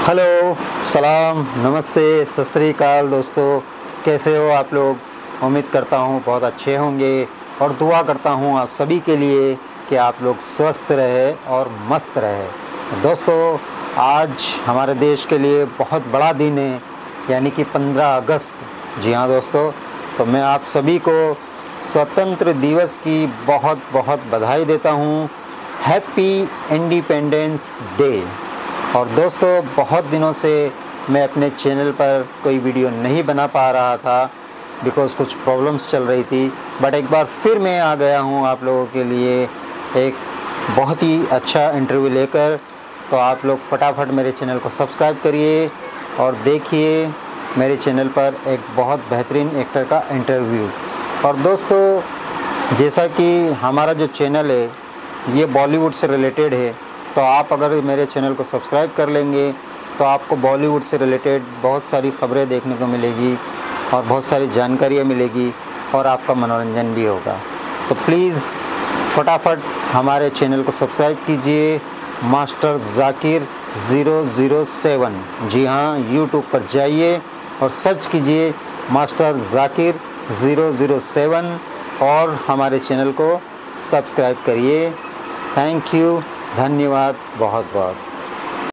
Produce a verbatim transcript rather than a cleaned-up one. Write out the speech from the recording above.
Hello, सलाम, नमस्ते, सत श्री अकाल दोस्तों। कैसे हो आप लोग? उम्मीद करता हूँ बहुत अच्छे होंगे और दुआ करता हूँ आप सभी के लिए कि आप लोग स्वस्थ रहे और मस्त रहे। दोस्तों, आज हमारे देश के लिए बहुत बड़ा दिन है, यानी कि पंद्रह अगस्त। जी हाँ दोस्तों, तो मैं आप सभी को स्वतंत्र दिवस की बहुत बहुत बधाई देता हूँ। Happy independence day. और दोस्तों, बहुत दिनों से मैं अपने चैनल पर कोई वीडियो नहीं बना पा रहा था बिकॉज़ कुछ प्रॉब्लम्स चल रही थी, बट एक बार फिर मैं आ गया हूँ आप लोगों के लिए एक बहुत ही अच्छा इंटरव्यू लेकर। तो आप लोग फटाफट मेरे चैनल को सब्सक्राइब करिए और देखिए मेरे चैनल पर एक बहुत बेहतरीन एक्टर का इंटरव्यू। और दोस्तों, जैसा कि हमारा जो चैनल है ये बॉलीवुड से रिलेटेड है, तो आप अगर मेरे चैनल को सब्सक्राइब कर लेंगे तो आपको बॉलीवुड से रिलेटेड बहुत सारी ख़बरें देखने को मिलेगी और बहुत सारी जानकारियाँ मिलेगी और आपका मनोरंजन भी होगा। तो प्लीज़ फटाफट हमारे चैनल को सब्सक्राइब कीजिए, master Zakir zero zero seven. जी हाँ, यूट्यूब पर जाइए और सर्च कीजिए master Zakir zero zero seven और हमारे चैनल को सब्सक्राइब करिए। थैंक यू, धन्यवाद बहुत बहुत।